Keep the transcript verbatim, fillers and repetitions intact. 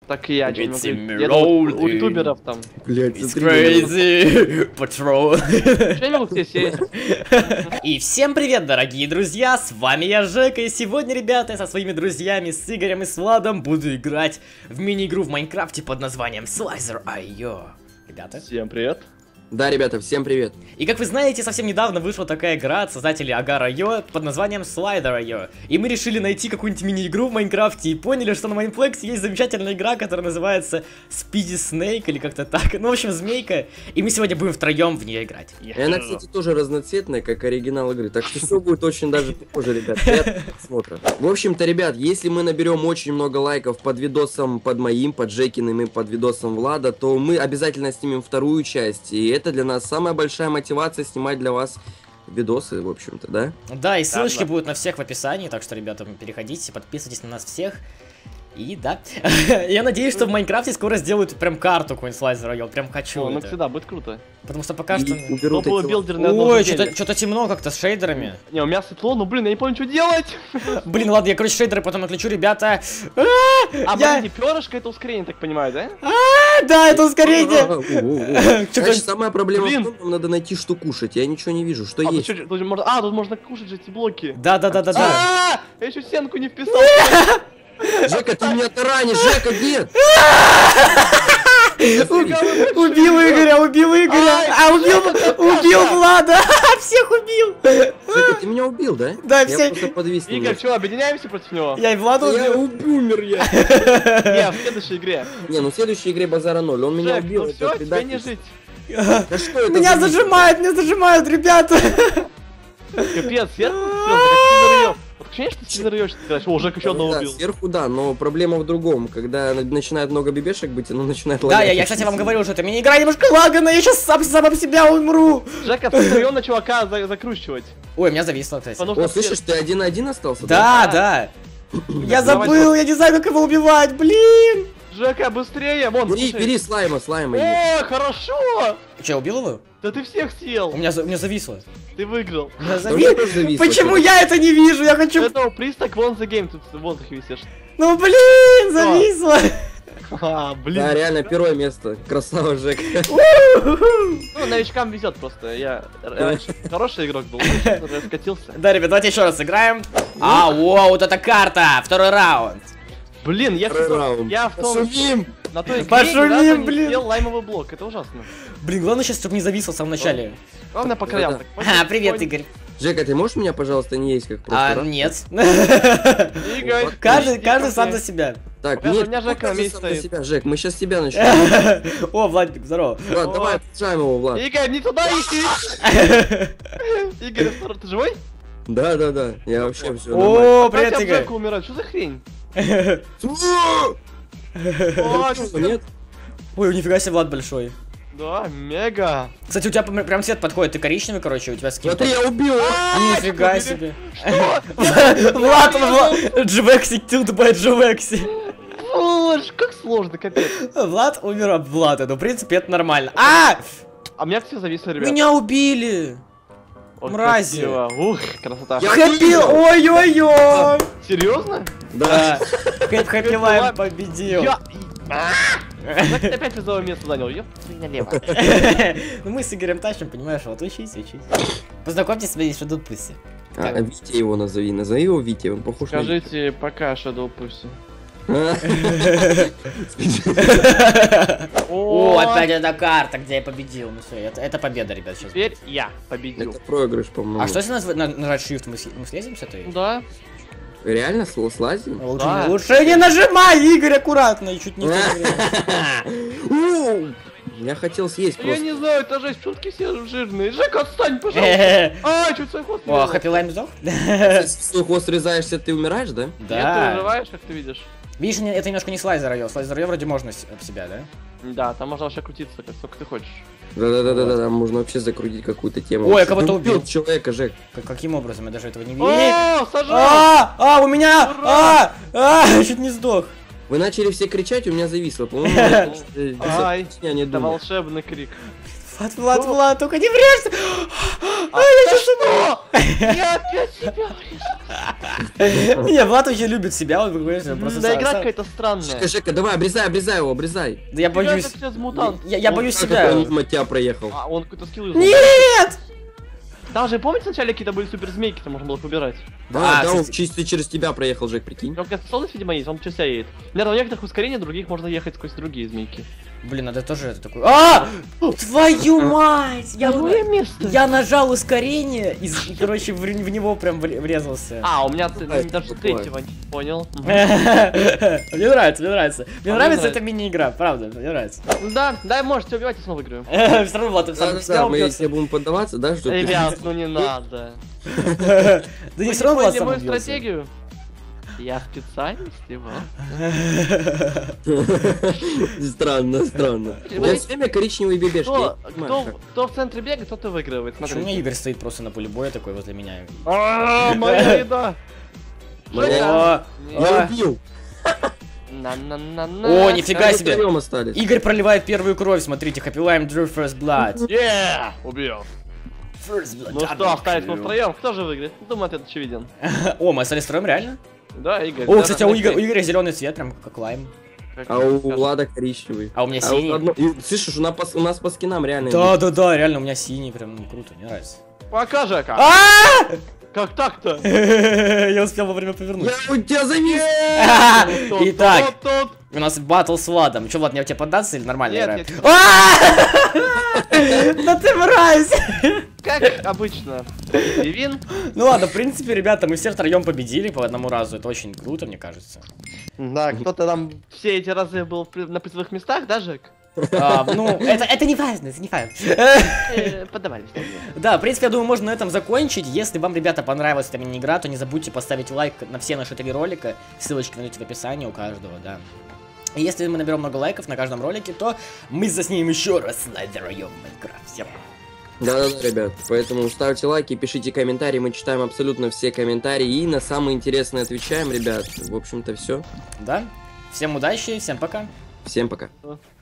Так и я. It's Я думал, у ютуберов там. Блять, It's crazy patrol. Что я не могу здесь есть? И всем привет, дорогие друзья, с вами я, Жека, и сегодня, ребята, я со своими друзьями, с Игорем и с Владом, буду играть в мини-игру в Майнкрафте под названием Slicer точка ай о. Ребята. Всем привет. Да, ребята, всем привет. И как вы знаете, совсем недавно вышла такая игра от создателей Agar точка ай о под названием Slider точка ай о. И мы решили найти какую-нибудь мини-игру в Майнкрафте и поняли, что на Майнплексе есть замечательная игра, которая называется Speedy Snake или как-то так. Ну, в общем, змейка. И мы сегодня будем втроем в нее играть. И она, кстати, тоже разноцветная, как оригинал игры. Так что все будет очень даже похоже, ребят. Приятного просмотра. В общем-то, ребят, если мы наберем очень много лайков под видосом под моим, под Жекиным и под видосом Влада, то мы обязательно снимем вторую часть. И это для нас самая большая мотивация снимать для вас видосы, в общем-то, да? Да, и ссылочки Да, да. будут на всех в описании, так что, ребята, переходите, подписывайтесь на нас всех. И да, я надеюсь, что в Майнкрафте скоро сделают прям карту какой-нибудь Slicer точка ай о, прям хочу. О, ну это. всегда будет круто. Потому что пока И что... уберут Но было эти билдер на одном Ой, деле. что-то темно как-то с шейдерами. Не, у меня светло, но блин, я не помню, что делать. Блин, ладно, я, короче, шейдеры потом отключу, ребята. А, А, я- подожди, перышко это ускорение, так понимаю, да? А, да, это ускорение. О, о, о. Чё, Значит, самая проблема Блин. в том, нам надо найти, что кушать. Я ничего не вижу, что А, тут есть. чё- тут можно- а, тут можно кушать же эти блоки. Да, да, да, да, да. А, я еще стенку не вписал. Жека, ты меня таранишь, Жека, нет! Убил Игоря, убил Игоря, Ай, а убил, убил Влада, всех убил. Жека, ты меня убил, да? Да, Я все- просто подвис Игорь, немножко. что, объединяемся против него? Я и Влада Я убил. умер я. Не, в следующей игре. Не, ну в следующей игре базара ноль. Он меня Жек, убил, ну это все, тебе не предательство. жить. Да что это Меня за- зажимают, меня зажимают, ребята. Капец, сверху все, как сильно рвёт. Вот ощущение, что сильно рвёшь, ты сказать, о, Жек еще одного Да, убил. сверху да, но проблема в другом. Когда на- начинает много бебешек быть, оно начинает Да, лагать я, я, очень кстати, вам сильно. говорил, что эта мини-игра немножко лагана, я сейчас сам, сам об себя умру. Жека, втроем на чувака за- закручивать. Ой, меня зависло, кстати. Потому О, что слышишь, ты один на один остался? Да, да. Я забыл, я не знаю, как его убивать, блин. Жека, быстрее, вон, Бери, слушай. бери слайма, слайма. есть. О, хорошо! Че, убил его? Да ты всех У съел, меня, за- у меня зависло. ты выиграл. У меня Да у меня зави- тоже зависло. Почему я это не вижу? Я хочу... Это пристак вон за гейм, тут в воздухе висишь. Ну блин, зависло. А, блин. Да, реально, первое место. Красава, Жека. Ну, новичкам везет просто. Я раньше хороший игрок был, сейчас раскатился. Да, ребят, давайте еще раз сыграем. А, о, вот эта карта, второй раунд. Блин, я, Второй в том- раунд. я в том... Пошумим. На той игре Пошумим, ни разу не блин. съел лаймовый блок, это ужасно. Блин, главное сейчас, чтобы не зависло в самом начале. Главное по краям. Да-да. так, А, привет, понял. Игорь. Жека, ты можешь меня, пожалуйста, не есть как в прошлый А, раз? нет. Игорь, Каждый, иди каждый ко сам мне. за себя. Так, Покажи, нет, у меня Жека покажи на месте сам на стоит. себя, Жек, мы сейчас с тебя начнем. О, Владик, здорово. Влад, О. давай, отпускаем его, Влад. Игорь, не туда иди! Игорь, осторожно, ты живой? Да, да, да, я вообще все. О, Как привет, тебя Игорь. Жека умирает? Что за хрень? О, О, чё- нет? Ой, нифига себе, Влад большой. Да, мега. Кстати, у тебя прям прям цвет подходит, ты коричневый, короче, у тебя скин. Смотри, я убил его. Нифига А, себе. Что? Влад, Влад, Дживекси, кilled by Дживекси. Боже, как сложно, капец. Влад умер об Влада, ну, в принципе, это нормально. А! А меня все зависло, ребят. Меня убили! Ох, мрази. красиво. Ух, красота. Я- Хэппи, ой-ой-ой! Серьезно? Да. Хэппи Хэппи Лайм победил. Я... А! Как ты опять призовое место занял? Ёп, ты налево. Ну мы с Игорем тащим, понимаешь, вот учись, учись. Познакомьтесь с моей Shadow Pussy. А, Витя его назови, назови его Витя, он похож на Витю. Скажите пока, Shadow Pussy. О, опять эта карта, где я победил. Ну все, это, это победа, ребят, сейчас. Теперь я победил. Это проигрыш, по-моему. А что если наз- на- нажать Shift, мы, с- мы слезем с этой? Да. Реально сл- слазим? Лучше, Да. не, лучше не нажимай, Игорь, аккуратно, и чуть не в то время. У, Я хотел съесть Я просто. не знаю, это жесть, шутки все жирные. Жека, отстань, пожалуйста. А, чуть свой хвост не О, взял. Хэппи Лайм сдох? Если в свой хвост срезаешься, ты умираешь, да? Нет, ты Да. выживаешь, как ты видишь. Видишь, не- это немножко не Slicer точка ай о. Slicer точка ай о вроде можно с- об себя, да? Да, там можно вообще крутиться, как сколько ты хочешь. Да-да-да-да, да, можно вообще закрутить какую-то тему. Ой, я Вообще. кого-то Ты убил. человека, Жек. Как- каким образом? Я даже этого не видел. О, сажал! А, а, у меня! А, а, чуть не сдох. Вы начали все кричать, у меня зависло. По-моему, это, э, Ай, я не это думаю. волшебный крик. Влад, Влад, Влад, только не врежься! А, да что? Я опять себя врезал. Не, Влад вообще любит себя, он конечно, просто... Да, сам- игра сам- какая-то странная. Жека, Жека, давай, обрезай, обрезай его, обрезай. Да я Игра боюсь... как сейчас мутант. Я, я Он боюсь Как себя. он мимо тебя проехал. А, он какой-то скилл юзал. Нет! Там же, помните, вначале какие-то были супер змейки, там можно было побирать. Да, А, да, он кстати. чисто через тебя проехал, Жек, прикинь. У него какая-то способность, видимо, есть, он через себя едет. Нет, у некоторых ускорений, других можно ехать сквозь другие змейки. Блин, надо тоже это такое... А! Твою мать! Я, Какое место? я нажал ускорение и, и, короче, в, в него прям вре- врезался. А, у меня ц- Ай, даже такое. третьего не понял. Мне нравится, мне нравится. Мне А мне нравится нравится. эта мини-игра, правда, мне нравится. Да, да, можете убивать и снова выиграю. Все равно Влад, ты сам Да, себя да, мы убьется. если будем поддаваться, да, что ты- Ребят, ну не надо. Да не Вы все равно Влад поняли сам мою убьется. стратегию? Я специально снимал. Странно, странно. Вы- Я все время коричневые бебешки. Кто, я не понимаю, кто, как. кто в центре бегает, тот и выигрывает. Почему у Смотрите. меня Игорь стоит просто на поле боя такой возле меня? А, моя еда. Моя- О, Я а. убил. На-на-на-на. О, нифига Мы себе! втроем остались. Игорь проливает первую кровь, смотрите, Happy Lime Drew First Blood. Yeah, убил. First Blood. Ну что, остались мы втроем, кто же выиграет? Думаю, это очевиден. О, мы остались втроем, реально? Да, Игорь. О, да, кстати, а у на Игоря, у всех. Игоря зеленый цвет, прям как лайм. Как А у скажешь. Влада коричневый. А у меня А у синий. одно- и, Слышишь, у нас, по, у нас по скинам реально. Да, да, да, реально, у меня синий, прям ну, круто, мне нравится. Покажи как. А! Как так-то? Я успел вовремя повернуть. Я у тебя завис! Итак, Тут, тут. у нас батл с Владом. Че, Влад, мне у тебя поддаться или нормально Нет, играем? нет. А! Да ты мразь! Как обычно. Вивин. Ну ладно, в принципе, ребята, мы все втроем победили по одному разу. Это очень круто, мне кажется. Да, кто-то там все эти разы был при- на призовых местах, да, Жек? А, ну, это, это не важно, это не важно. Э, Подавались. Да, в принципе, я думаю, можно на этом закончить. Если вам, ребята, понравилась эта мини-игра, то не забудьте поставить лайк на все наши три ролика. Ссылочки найдете в описании у каждого, да. И если мы наберем много лайков на каждом ролике, то мы заснимем еще раз Slither Ю в Майнкрафт. Всем. Да-да-да, ребят, поэтому ставьте лайки, пишите комментарии, мы читаем абсолютно все комментарии и на самые интересные отвечаем, ребят. В общем-то, все. Да? Всем удачи, всем пока. Всем пока. Все.